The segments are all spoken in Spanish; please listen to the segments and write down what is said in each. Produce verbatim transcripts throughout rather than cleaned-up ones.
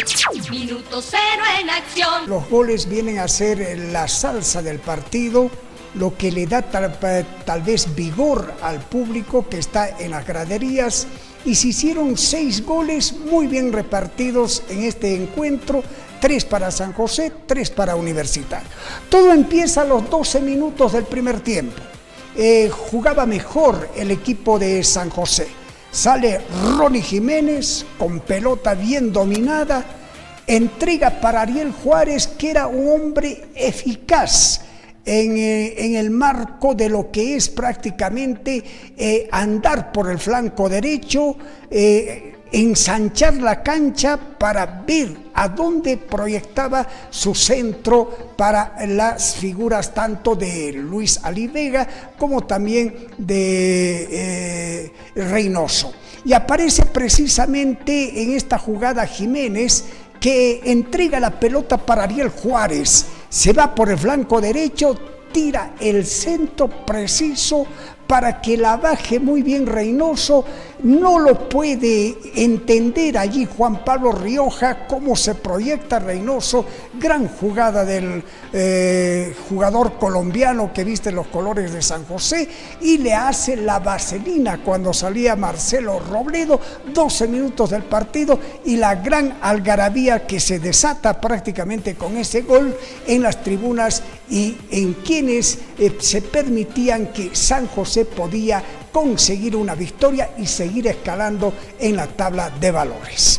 Minuto cero en acción. Los goles vienen a ser la salsa del partido, lo que le da tal, tal vez vigor al público que está en las graderías, y se hicieron seis goles muy bien repartidos en este encuentro, tres para San José, tres para Universitario. Todo empieza a los doce minutos del primer tiempo. Eh, jugaba mejor el equipo de San José. Sale Ronnie Jiménez con pelota bien dominada, entrega para Ariel Juárez, que era un hombre eficaz en, eh, en el marco de lo que es prácticamente eh, andar por el flanco derecho, eh, ensanchar la cancha para ver a dónde proyectaba su centro para las figuras tanto de Luis Ali Vega como también de eh, Reynoso. Y aparece precisamente en esta jugada Jiménez, que entrega la pelota para Ariel Juárez, se va por el flanco derecho, tira el centro preciso para que la baje muy bien Reynoso. No lo puede entender allí Juan Pablo Rioja cómo se proyecta Reynoso. Gran jugada del eh, jugador colombiano que viste los colores de San José y le hace la vaselina cuando salía Marcelo Robledo. doce minutos del partido y la gran algarabía que se desata prácticamente con ese gol en las tribunas y en quienes eh, se permitían que San José podía conseguir una victoria y seguir escalando en la tabla de valores.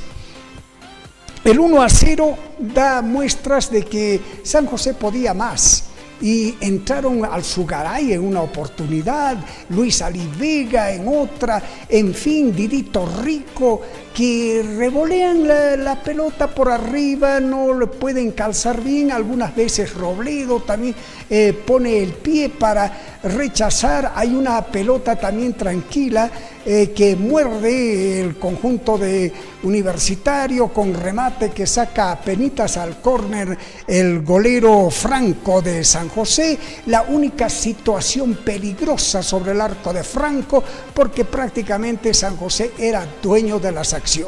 El uno a cero da muestras de que San José podía más y entraron al Sugaray en una oportunidad, Luis Ali Vega en otra, en fin, Didito Rico, que revolean la, la pelota por arriba, no le pueden calzar bien. Algunas veces Robledo también eh, pone el pie para rechazar. Hay una pelota también tranquila eh, que muerde el conjunto de Universitario con remate que saca a penitas al córner el golero Franco de San José. La única situación peligrosa sobre el arco de Franco, porque prácticamente San José era dueño de las acciones.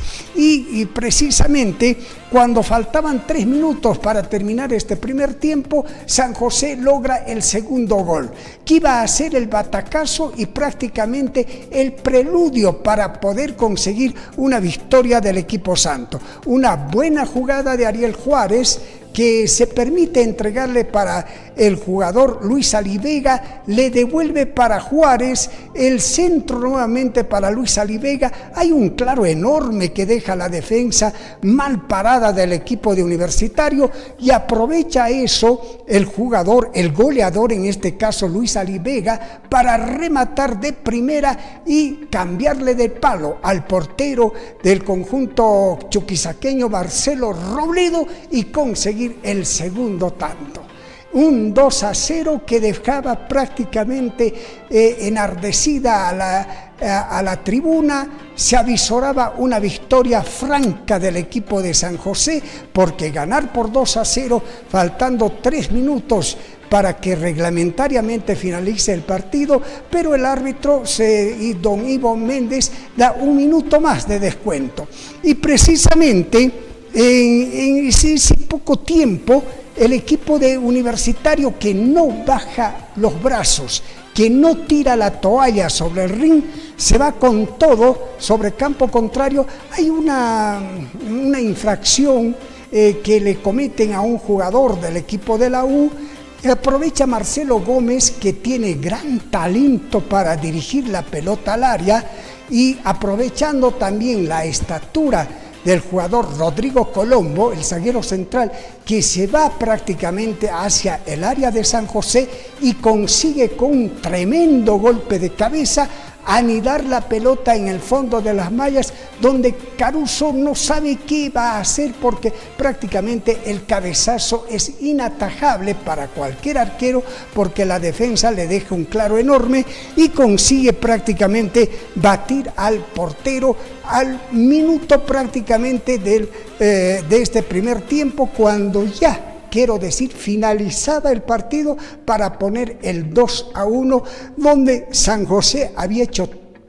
Y, y precisamente cuando faltaban tres minutos para terminar este primer tiempo, San José logra el segundo gol, que iba a ser el batacazo y prácticamente el preludio para poder conseguir una victoria del equipo santo. Una buena jugada de Ariel Juárez, que se permite entregarle para el jugador Luis Ali Vega, le devuelve para Juárez, el centro nuevamente para Luis Ali Vega. Hay un claro enorme que deja la defensa mal parada del equipo de Universitario y aprovecha eso el jugador, el goleador en este caso Luis Ali Vega, para rematar de primera y cambiarle de palo al portero del conjunto chuquisaqueño Marcelo Robledo y conseguir el segundo tanto. Un dos a cero que dejaba prácticamente eh, enardecida a la, a, a la tribuna. Se avisoraba una victoria franca del equipo de San José, porque ganar por dos a cero faltando tres minutos para que reglamentariamente finalice el partido, pero el árbitro se, y don Ivo Méndez da un minuto más de descuento. Y precisamente en, en ese, ese poco tiempo, el equipo de Universitario, que no baja los brazos, que no tira la toalla sobre el ring, se va con todo sobre campo contrario. Hay una, una infracción eh, que le cometen a un jugador del equipo de la U. Aprovecha Marcelo Gómez, que tiene gran talento para dirigir la pelota al área, y aprovechando también la estatura del jugador Rodrigo Colombo, el zaguero central, que se va prácticamente hacia el área de San José y consigue con un tremendo golpe de cabeza anidar la pelota en el fondo de las mallas, donde Caruso no sabe qué va a hacer, porque prácticamente el cabezazo es inatajable para cualquier arquero, porque la defensa le deja un claro enorme y consigue prácticamente batir al portero al minuto prácticamente del, eh, de este primer tiempo, cuando ya, quiero decir, finalizaba el partido para poner el dos a uno, donde San José había hecho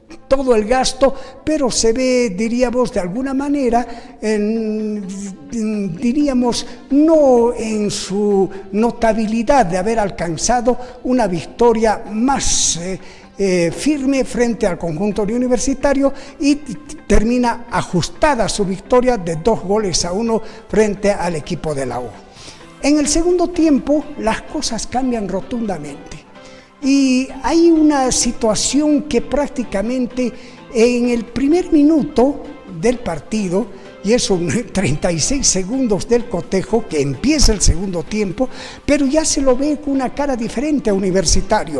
todo el gasto, pero se ve, diríamos, de alguna manera, en, en, diríamos, no en su notabilidad de haber alcanzado una victoria más eh, eh, firme frente al conjunto de Universitario, y termina ajustada su victoria de dos goles a uno frente al equipo de la U. En el segundo tiempo las cosas cambian rotundamente. Y hay una situación que prácticamente en el primer minuto del partido, y eso treinta y seis segundos del cotejo, que empieza el segundo tiempo, pero ya se lo ve con una cara diferente a Universitario.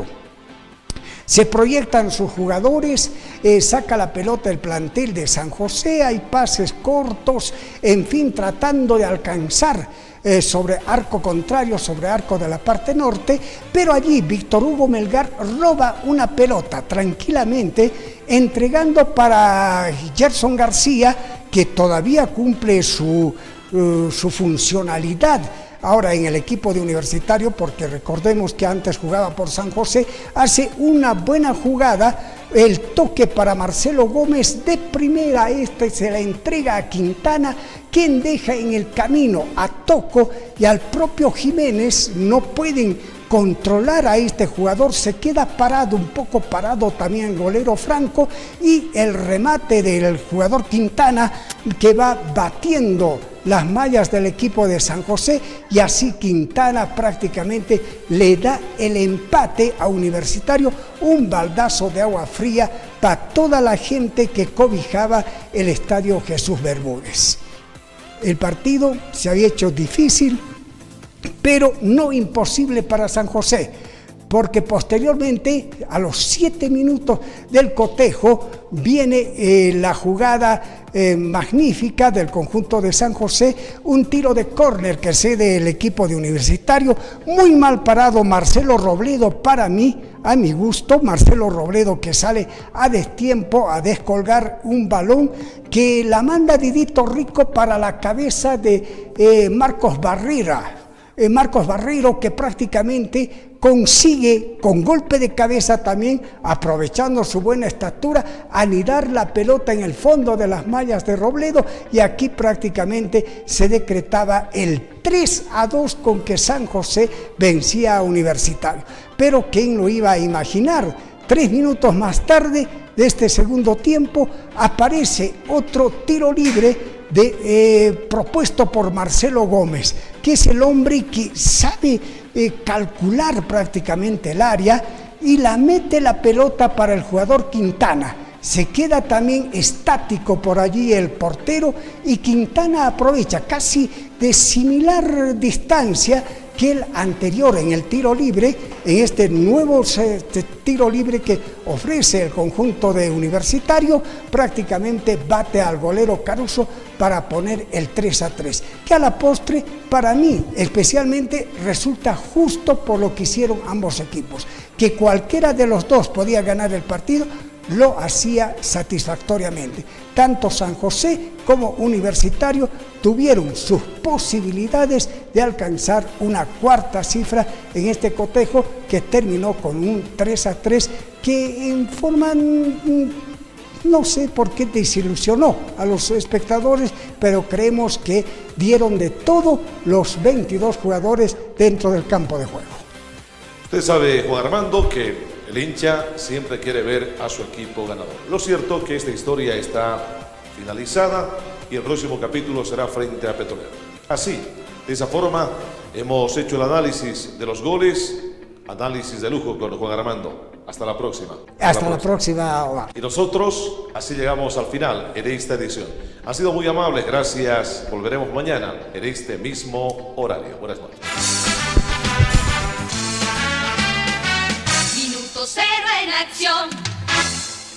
Se proyectan sus jugadores, eh, saca la pelota el plantel de San José, hay pases cortos, en fin, tratando de alcanzar Eh, sobre arco contrario, sobre arco de la parte norte, pero allí Víctor Hugo Melgar roba una pelota tranquilamente, entregando para Gerson García, que todavía cumple su, uh, su funcionalidad ahora en el equipo de Universitario, porque recordemos que antes jugaba por San José. Hace una buena jugada, el toque para Marcelo Gómez de primera, este se la entrega a Quintana, quien deja en el camino a Toco y al propio Jiménez. No pueden controlar a este jugador, se queda parado, un poco parado también el golero Franco, y el remate del jugador Quintana, que va batiendo las mallas del equipo de San José, y así Quintana prácticamente le da el empate a Universitario, un baldazo de agua fría para toda la gente que cobijaba el estadio Jesús Bermúdez. El partido se había hecho difícil, pero no imposible para San José, porque posteriormente, a los siete minutos del cotejo, viene eh, la jugada eh, magnífica del conjunto de San José, un tiro de córner que cede el equipo de Universitario, muy mal parado Marcelo Robledo, para mí, a mi gusto, Marcelo Robledo, que sale a destiempo a descolgar un balón que la manda Didito Rico para la cabeza de eh, Marcos Barrera. Eh, Marcos Barrero, que prácticamente consigue con golpe de cabeza también, aprovechando su buena estatura, anidar la pelota en el fondo de las mallas de Robledo, y aquí prácticamente se decretaba el tres a dos con que San José vencía a Universitario. Pero ¿quién lo iba a imaginar? Tres minutos más tarde de este segundo tiempo aparece otro tiro libre de, eh, propuesto por Marcelo Gómez, que es el hombre que sabe eh, calcular prácticamente el área, y la mete la pelota para el jugador Quintana. Se queda también estático por allí el portero, y Quintana aprovecha casi de similar distancia que el anterior en el tiro libre, en este nuevo este tiro libre que ofrece el conjunto de Universitario, prácticamente bate al golero Caruso para poner el tres a tres, que a la postre, para mí especialmente, resulta justo por lo que hicieron ambos equipos, que cualquiera de los dos podía ganar el partido, lo hacía satisfactoriamente. Tanto San José como Universitario tuvieron sus posibilidades de alcanzar una cuarta cifra en este cotejo, que terminó con un tres a tres, que en forma, no sé por qué desilusionó a los espectadores, pero creemos que dieron de todo los veintidós jugadores dentro del campo de juego. Usted sabe, Juan Armando, que el hincha siempre quiere ver a su equipo ganador. Lo cierto es que esta historia está finalizada y el próximo capítulo será frente a Petrolero. Así, de esa forma, hemos hecho el análisis de los goles, análisis de lujo con Juan Armando. Hasta la próxima. Hasta, Hasta la próxima. la próxima. Y nosotros así llegamos al final en esta edición. Han sido muy amables, gracias. Volveremos mañana en este mismo horario. Buenas noches. Minuto cero en acción.